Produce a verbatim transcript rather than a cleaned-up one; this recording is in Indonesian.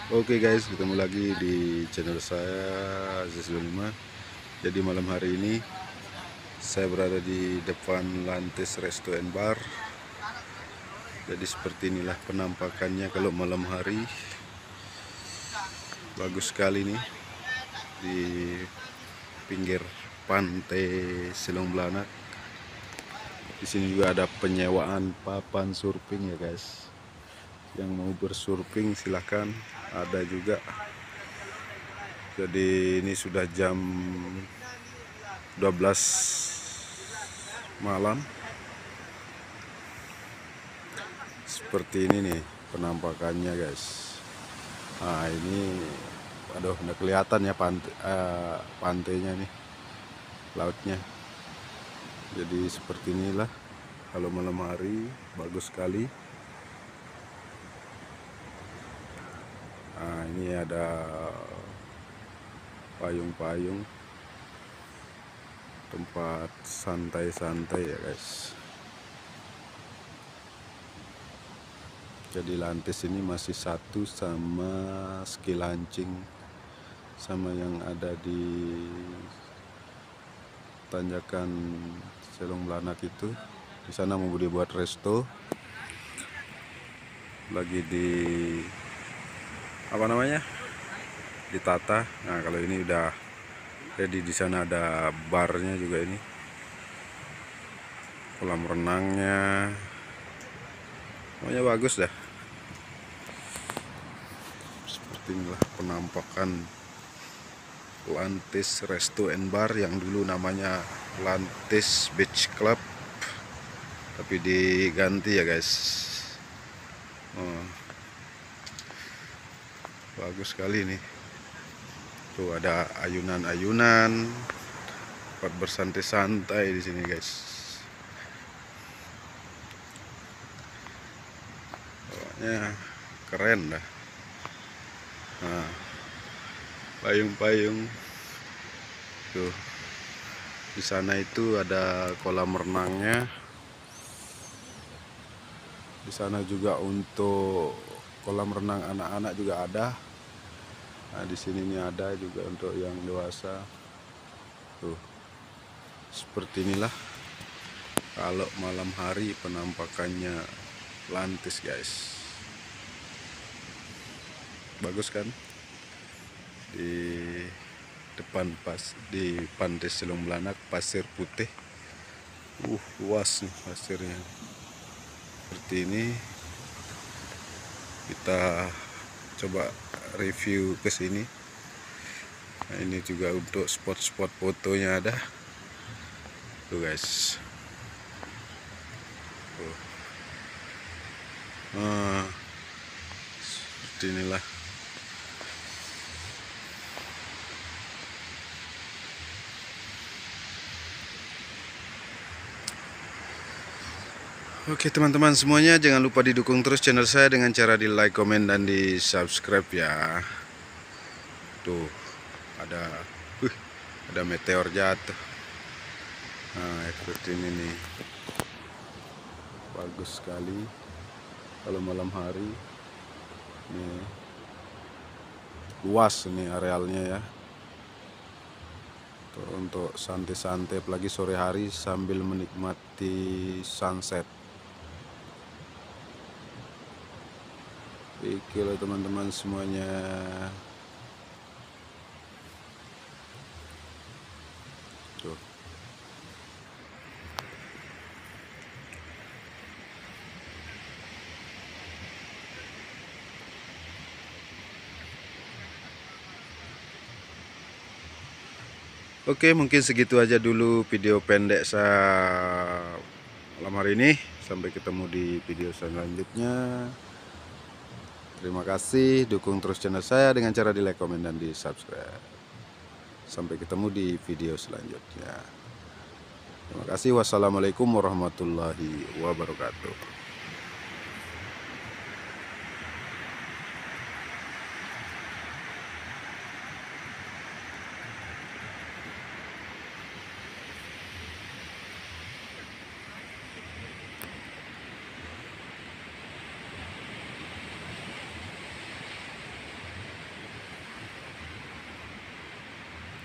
Oke guys, ketemu lagi di channel saya Aziz lima. Jadi malam hari ini saya berada di depan Lantis Resto and Bar. Jadi seperti inilah penampakannya kalau malam hari. Bagus sekali nih di pinggir pantai Selong Belanak. Di sini juga ada penyewaan papan surfing ya guys. Yang mau bersurfing silahkan, ada juga. Jadi ini sudah jam dua belas malam. Seperti ini nih penampakannya guys. Nah ini, aduh udah kelihatan ya pantai, eh, pantainya nih, lautnya. Jadi seperti inilah kalau malam hari, bagus sekali. Nah ini ada payung-payung, tempat santai-santai ya guys. Jadi Lantis ini masih satu sama ski launching sama yang ada di tanjakan Selong Belanak itu. Di sana mau dibuat resto, lagi di apa namanya, ditata. Nah kalau ini udah jadi, di sana ada barnya juga, ini kolam renangnya, pokoknya bagus dah. Seperti inilah penampakan Lantis Resto and Bar yang dulu namanya Lantis Beach Club, tapi diganti ya guys. Oh, bagus sekali nih. Tuh ada ayunan-ayunan, buat bersantai-santai di sini guys. Pokoknya keren dah. Nah, payung-payung tuh di sana itu ada kolam renangnya. Di sana juga untuk kolam renang anak-anak juga ada. Nah di sini nih ada juga untuk yang dewasa. Tuh seperti inilah kalau malam hari penampakannya Lantis guys. Bagus kan? Di depan pas di pantai Selong Belanak, pasir putih. Uh luas nih pasirnya. Seperti ini. Kita coba review ke sini. Nah, ini juga untuk spot-spot fotonya ada. Tuh guys. Tuh. Nah, seperti inilah. Oke teman-teman semuanya, jangan lupa didukung terus channel saya dengan cara di like, komen, dan di subscribe ya. Tuh ada uh, ada meteor jatuh. Nah seperti ini nih, bagus sekali kalau malam hari. Nih luas nih arealnya ya. Tuh, untuk santai-santai apalagi sore hari sambil menikmati sunset. Oke lah teman-teman semuanya. Tuh. Oke, mungkin segitu aja dulu video pendek saya malam hari ini. Sampai ketemu di video selanjutnya. Terima kasih, dukung terus channel saya dengan cara di like, komen, dan di subscribe. Sampai ketemu di video selanjutnya. Terima kasih. Wassalamualaikum warahmatullahi wabarakatuh.